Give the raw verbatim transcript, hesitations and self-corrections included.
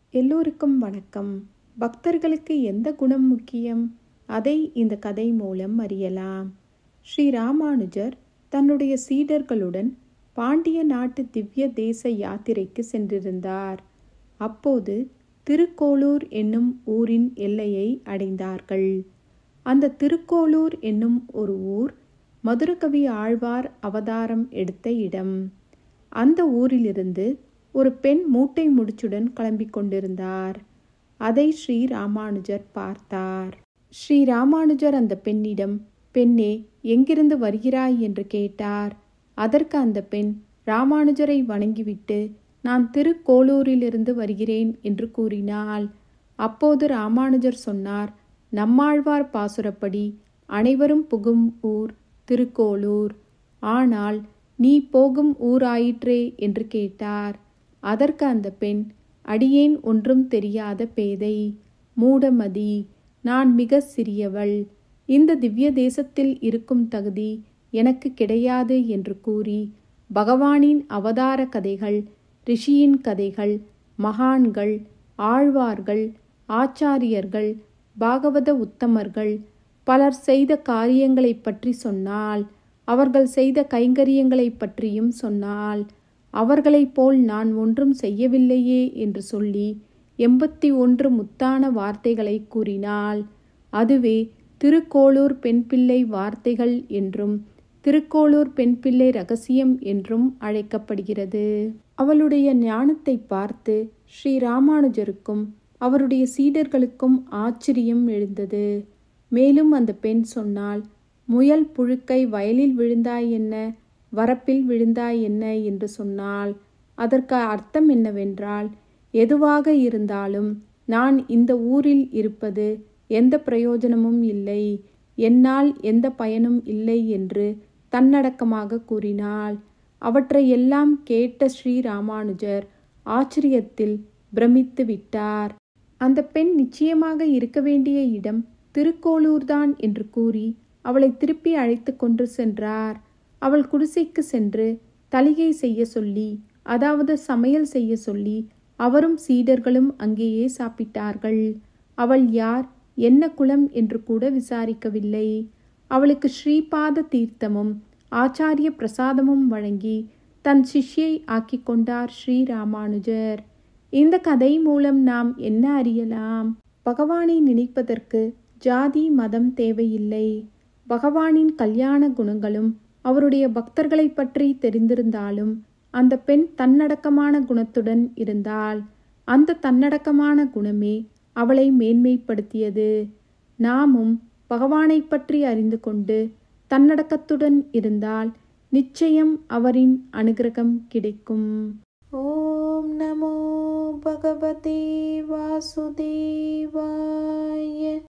எல்லோருக்கும் வணக்கம். பக்தர்களுக்கு எந்த குணம் முக்கியம்? அதை இந்த கதை மூலம் அறியலாம். ஸ்ரீ ராமானுஜர் தன்னுடைய சீடர்களுடன் பாண்டிய நாட்டு திவ்ய தேச யாத்திரைக்கு சென்றிருந்தார். அப்போது திருக்கோளூர் என்னும் ஊரின் எல்லையை அடைந்தார்கள். அந்த திருக்கோளூர் என்னும் ஒரு ஊர் மதுரகவி ஆழ்வார் அவதாரம் எடுத்த இடம். அந்த ஊரிலிருந்து ஒரு பெண் மூட்டை முடிச்சுடன் கிளம்பிக் கொண்டிருந்தார். அதை ஸ்ரீ ராமானுஜர் பார்த்தார். ஸ்ரீ ராமானுஜர் அந்த பெண்ணிடம், பெண்ணே, எங்கிருந்து வருகிறாய் என்று கேட்டார். அதற்கு அந்த பெண் ராமானுஜரை வணங்கிவிட்டு, நான் திருக்கோளூரிலிருந்து வருகிறேன் என்று கூறினாள். அப்போது ராமானுஜர் சொன்னார், நம்மாழ்வார் பாசுரப்படி அனைவரும் புகும் ஊர் திருக்கோளூர். ஆனால் நீ போகும் ஊராயிற்றே என்று கேட்டார். அதற்கு அந்த பெண், அடியேன் ஒன்றும் தெரியாத பேதை, மூடமதி, நான் மிக சிறியவள், இந்த திவ்ய தேசத்தில் இருக்கும் தகுதி எனக்கு கிடையாது என்று கூறி பகவானின் அவதார கதைகள், ரிஷியின் கதைகள், மகான்கள், ஆழ்வார்கள், ஆச்சாரியர்கள், பாகவத உத்தமர்கள் பலர் செய்த காரியங்களை பற்றி சொன்னால், அவர்கள் செய்த கைங்கரியங்களை பற்றியும் சொன்னால், அவர்களைப் போல் நான் ஒன்றும் செய்யவில்லையே என்று சொல்லி எண்பத்தி ஒன்று முத்தான வார்த்தைகளை கூறினாள். அதுவே திருக்கோளூர் பெண் பிள்ளை வார்த்தைகள் என்றும் திருக்கோளூர் பெண் பிள்ளை ரகசியம் என்றும் அழைக்கப்படுகிறது. அவளுடைய ஞானத்தை பார்த்து ஸ்ரீ ராமானுஜருக்கும் அவருடைய சீடர்களுக்கும் ஆச்சரியம் எழுந்தது. மேலும் அந்த பெண் சொன்னாள், முயல் புழுக்கை வயலில் விழுந்தாய் என்ன, வரப்பில் விழுந்தாய் என்ன என்று சொன்னால், அதற்கு அர்த்தம் என்னவென்றால், எதுவாக இருந்தாலும் நான் இந்த ஊரில் இருப்பது எந்த பிரயோஜனமும் இல்லை, என்னால் எந்த பயனும் இல்லை என்று தன்னடக்கமாக கூறினாள். அவற்றை எல்லாம் கேட்ட ஸ்ரீ ராமானுஜர் ஆச்சரியத்தில் பிரமித்து விட்டார். அந்த பெண் நிச்சயமாக இருக்க வேண்டிய இடம் திருக்கோளூர்தான் என்று கூறி அவளை திருப்பி அழைத்து கொண்டு சென்றார். அவள் குடிசைக்கு சென்று தளிகை செய்ய சொல்லி, அதாவது சமையல் செய்ய சொல்லி அவரும் சீடர்களும் அங்கேயே சாப்பிட்டார்கள். அவள் யார், என்ன குலம் என்று கூட விசாரிக்கவில்லை. அவளுக்கு ஸ்ரீபாத தீர்த்தமும் ஆச்சாரிய பிரசாதமும் வழங்கி தன் சிஷ்யை ஆக்கி கொண்டார் ஸ்ரீ ராமானுஜர். இந்த கதை மூலம் நாம் என்ன அறியலாம்? பகவானை நினைப்பதற்கு ஜாதி மதம் தேவையில்லை. பகவானின் கல்யாண குணங்களும் அவருடைய பக்தர்களை பற்றி தெரிந்திருந்தாலும் அந்த பெண் தன்னடக்கமான குணத்துடன் இருந்தாள். அந்த தன்னடக்கமான குணமே அவளை மேன்மைப்படுத்தியது. நாமும் பகவானை பற்றி அறிந்து கொண்டு தன்னடக்கத்துடன் இருந்தால் நிச்சயம் அவரின் அனுகிரகம் கிடைக்கும். ஓம் நமோ பகவதே வாசுதேவாய.